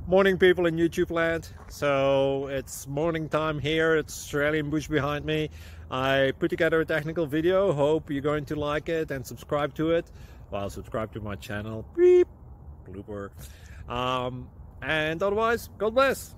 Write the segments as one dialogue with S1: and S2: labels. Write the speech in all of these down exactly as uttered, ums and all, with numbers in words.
S1: Morning, people in YouTube land. So it's morning time here. It's Australian bush behind me. I put together a technical video. Hope you're going to like it and subscribe to it. Well, subscribe to my channel. Beep. Blooper. Um, and otherwise, God bless.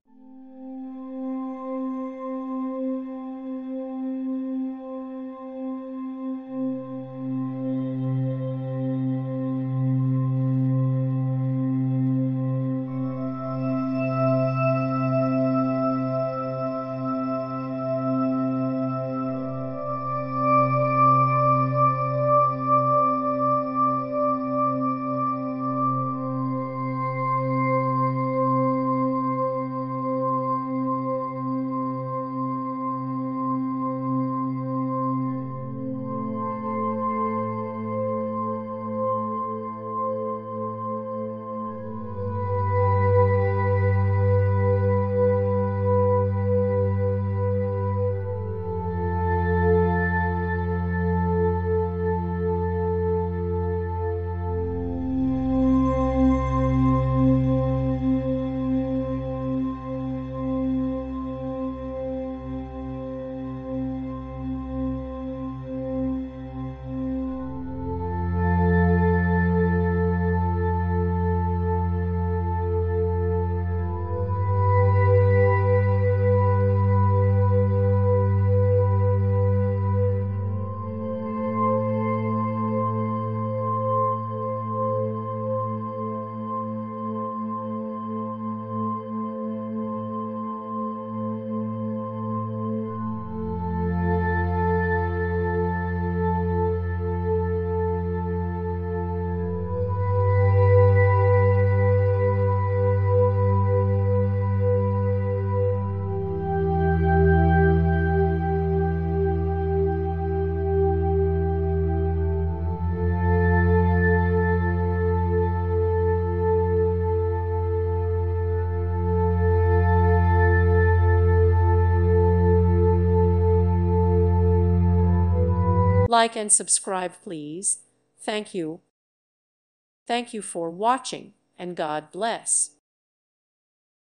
S2: Like and subscribe, please. Thank you. Thank you for watching, and God bless.